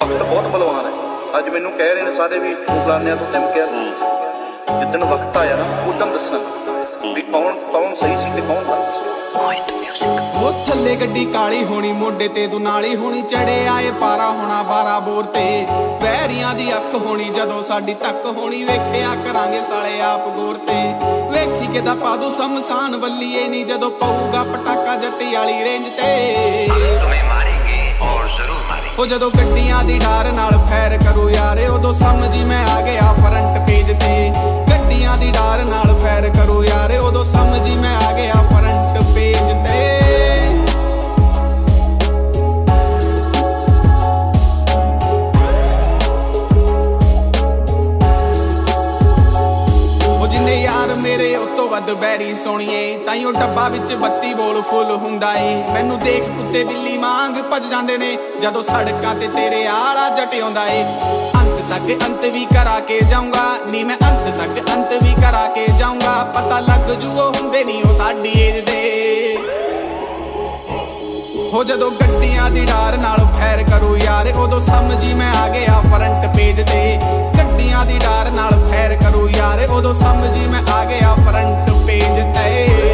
वक्त बहुत बलवान है। अज मैनू कह रहे हैं सारे भी फलानिया तो धमकिया, जिदन वक्त आया ना उदन दसना भी कौन सही सी ते कौन गलत सी। वो थल्ले गड्डी काली होनी, मोडे ते दुनाली होनी, चढ़े आए पारा होना 12 बोर ते, पैरियां दी अख होनी जदों साडी तक होनी, वेखिया करांगे साले आप गौर ते, वेखी के दा पादू शमशान वल्लीए नी जदों पऊगा पटाका जट्टी वाली रेंज ते। ओ जदों गड्डियां दी डार नाल फैर करूं यारे, उदों समझी मैं आ गया फ्रंट पेज ते, गड्डियां दी डार नाल फैर करूं यारे, उदों समझी मैं आ गया फ्रंट पेज ते। यार मेरे उतो वध बैरी सोणीए, ताइयों डब्बा विच 32 बोल फुल हुंदा ए, मैनू देख कुत्ते बिल्ली मांग भज जांदे ने जदों सड़कां ते तेरे आला जट आउंदा ए। अंत तक अंत भी करा के जाऊंगा नी मैं, अंत तक अंत भी करा के जाऊंगा, पता लग जू ओ हुंदे नी ओ साडी एज दे। हो जदों गड्डियां दी डार नाल फैर करूं यार, उदों समझी मैं आ गया फ्रंट पेज ते, गड्डियां दी डार नाल फैर करूं यार, उदों समझी मैं आ गया फ्रंट पेज ते।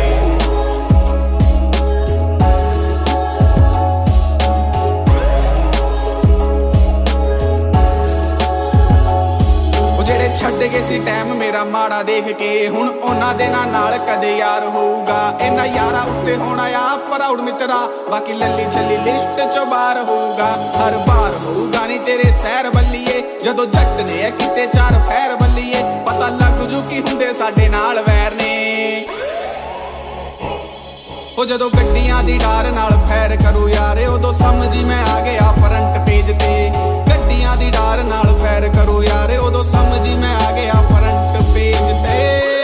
छड्ड गए सी टाइम मेरा माड़ा देख के, हुण उन्हां दे नाल कदे यार होऊगा, इन्हां यारां उत्ते होना आ प्राउड मित्रा, बाकी लल्ली छल्ली लिस्ट चों बाहर होऊगा, हर बार होऊगा नी तेरे सैर बल्लीए, जदों जट ने किते 4 पैर बल्लीए, पता लग जू की हुंदे साडे नाल वैर ने। ओ जदों गड्डियां दी डार नाल फैर करूं यारे, उदों समझी मैं आ गया फ्रंट पेज ते, गड्डियां दी डार नाल फैर करूं यारे, उदों समझी मैं आ गया फ्रंट पेज ते।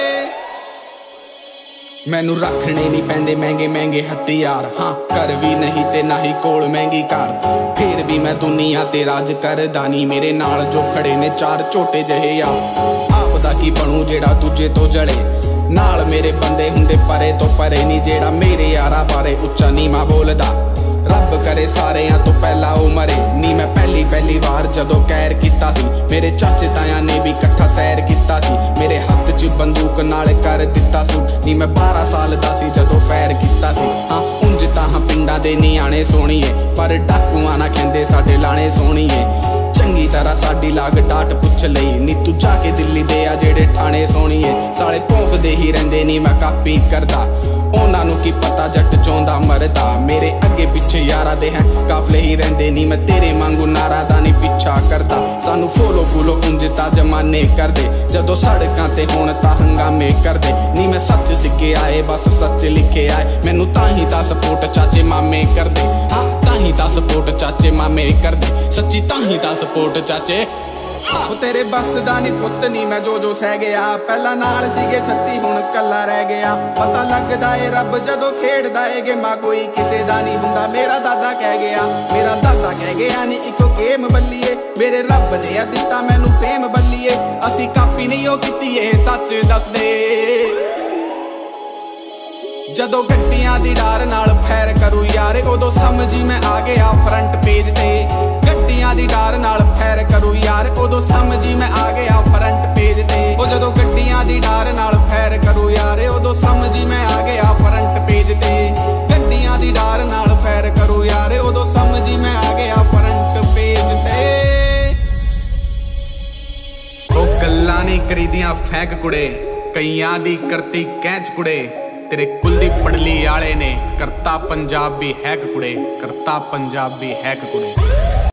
मैनू रखने नहीं पैंदे महंगे महंगे हथियार, हाँ कर भी नहीं ते ना ही कोल महंगी कार, फिर भी मैं दुनिया ते राज करदा नी, मेरे नाल जो खड़े ने 4 झोटे जहे यार, आप दा की बनू जेड़ा दूजे तो जले, नाल मेरे बंदे हुंदे परे तो परे नी, जेड़ा मेरे यारा बारे उच्चा नीमा बोलदा, रब करे सारेयां तो पहला ओ मरे नी। मैं पहली बार जदों कैर कीता सी, मेरे चाचे ताया ने भी कट्ठा सैर कीता सी, मेरे हत्थ च बंदूक नाल कर दिता सू नी, मैं 12 साल दा सी जदों फैर कीता सी। हाँ उंज तां पिंडां दे नियाणे सोहणीए, पर डाकूआं ना कहंदे साडे लाणे सोहणीए, चंगी तरह साडी लाग डाट पुछ लई नी, तू जाके दिल्ली दे आ जेड़े ठाणे सोहणीए, साले भौंकदे ही रहिंदे नी मैं कापी करदा, उन्हां नूं की पता जट चौंदा मरदा, मेरे अगे पिछे यारा दे हैं काफले ही रहिंदे नी, मैं तेरे मांगू नारा दा नी पिछा करदा, सानू फॉलो फूलो उंज तां जमाने करदे, जदों सड़कां ते होण तां हंगामे करदे नी, मैं सच सिक्के आए बस सच लिखे आए, मैनू तां ही तां सपोर्ट चाचे मामे करदे, हाँ तां ही तां सपोर्ट चाचे मामे करदे, सच्ची तां ही तां सपोर्ट चाचे। ओ तेरे बस दा नी पुत्त नी मैं जो सह गया, पहला नाल सीगे 36 हुण कल्ला रह गया, पता लगदा ए रब जदों खेड़दा ए गेमां, कोई किसे दा नी हुंदा मेरा दादा कह गया, मेरा दादा कह गया नी इको गेम बल्लीए, मेरे रब ने दित्ता मैनू फेम बल्लीए, असी कापी नहीं ओ कीती ए सच दस दे। जदों गड्डियां दी डार नाल फैर करूं यारे, उदों समझी मैं आ गया फ्रंट पेज ते, गड्डियां दी डार नाल फैर करूं यार, उदों समझी मैं आ गया फ्रंट पेज ते। ओ जदों गड्डियां दी डार नाल फैर करूं यारे, उदों समझी मैं आ गया फ्रंट पेज ते, गड्डियां दी डार नाल फैर करूं यारे, उदों समझी मैं आ गया फ्रंट पेज ते। ओ गल्लां नहीं करीदियां फैंक कुड़े, कईयां दी करती कैंच कुड़े, तेरे कुलदीप पड़ली आले ने करता पंजाब भी हैक कुड़े, करता पंजाब भी हैक कुड़े।